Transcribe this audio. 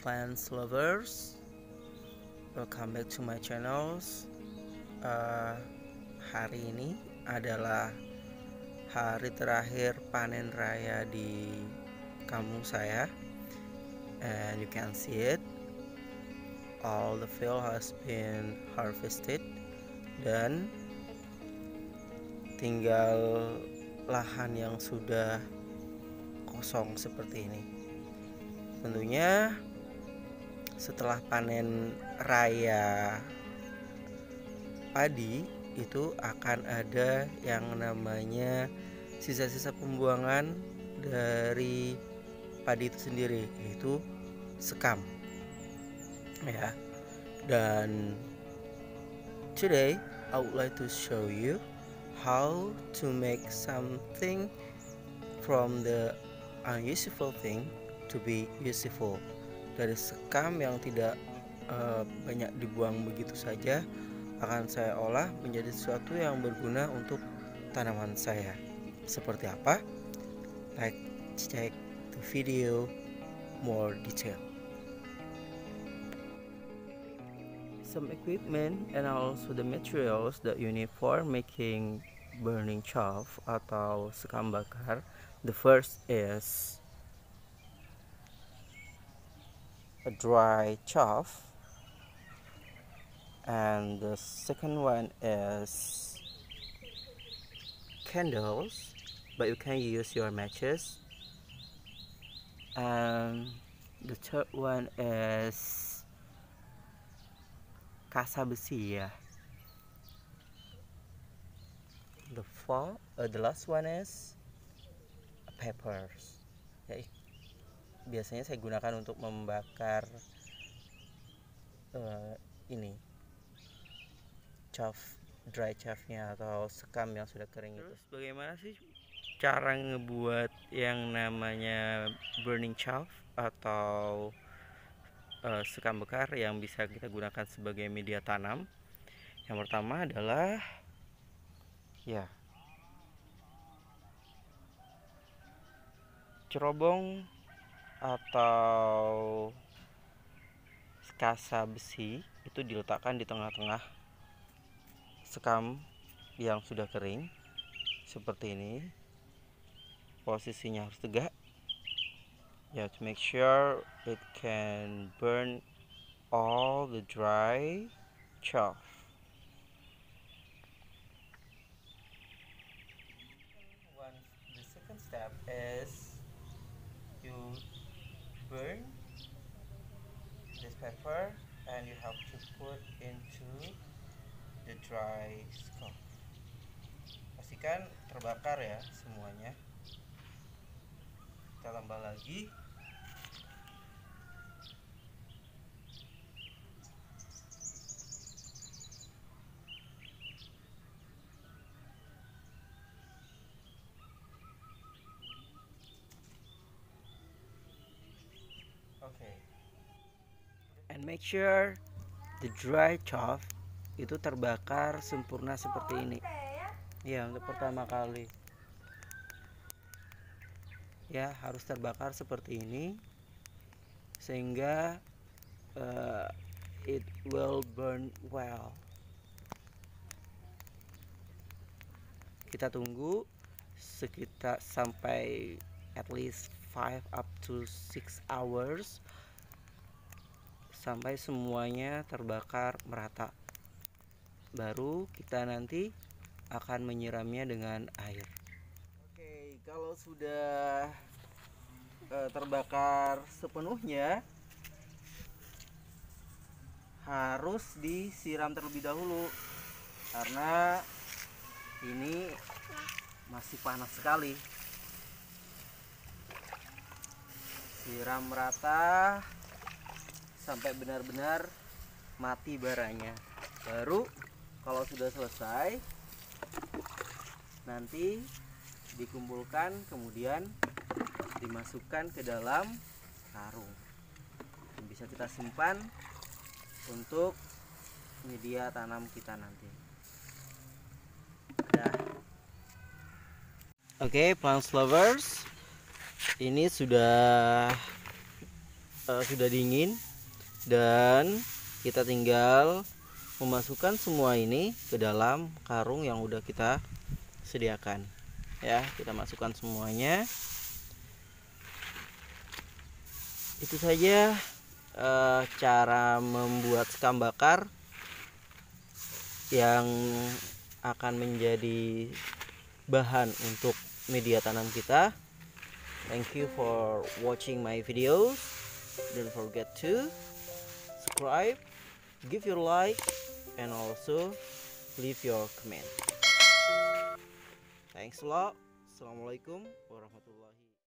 plants lovers, welcome back to my channels. Hari ini adalah hari terakhir panen raya di kampung saya, and you can see it, all the field has been harvested, dan tinggal lahan yang sudah kosong seperti ini. Tentunya setelah panen raya padi itu akan ada yang namanya sisa-sisa pembuangan dari padi itu sendiri, yaitu sekam ya. Dan today I would like to show you how to make something from the unuseful thing to be useful. Dari sekam yang tidak banyak dibuang begitu saja, akan saya olah menjadi sesuatu yang berguna untuk tanaman saya. Seperti apa? Let's check the video more detail. Some equipment and also the materials that you need for making burning chaff atau sekam bakar. The first is a dry chaff, and the second one is candles, but you can use your matches, and the third one is kasa besi ya. The last one is peppers ya. Biasanya saya gunakan untuk membakar ini chaff, dry chaffnya atau sekam yang sudah kering. Terus bagaimana sih cara ngebuat yang namanya burning chaff atau sekam bakar yang bisa kita gunakan sebagai media tanam? Yang pertama adalah ya cerobong atau kasa besi itu diletakkan di tengah-tengah sekam yang sudah kering seperti ini. Posisinya harus tegak ya, to make sure it can burn all the dry chaff. The second step is you burn this pepper and you have to put into the dry stuff. Pastikan terbakar ya semuanya. Kita tambah lagi. Okay. And make sure the dry chaff itu terbakar sempurna seperti ini. Ya, untuk pertama kali. Ya, harus terbakar seperti ini sehingga it will burn well. Kita tunggu sekitar sampai at least 5 up to 6 hours sampai semuanya terbakar merata. Baru kita nanti akan menyiramnya dengan air. Oke, kalau sudah terbakar sepenuhnya, harus disiram terlebih dahulu karena ini masih panas sekali. Siram merata sampai benar-benar mati baranya. Baru kalau sudah selesai, nanti dikumpulkan kemudian dimasukkan ke dalam karung. Bisa kita simpan untuk media tanam kita nanti. Oke, plants lovers, ini sudah sudah dingin, dan kita tinggal memasukkan semua ini ke dalam karung yang udah kita sediakan. Ya, kita masukkan semuanya. Itu saja cara membuat sekam bakar yang akan menjadi bahan untuk media tanam kita. Thank you for watching my videos. Don't forget to subscribe, give your like, and also leave your comment. Thanks a lot. Assalamualaikum warahmatullahi wabarakatuh.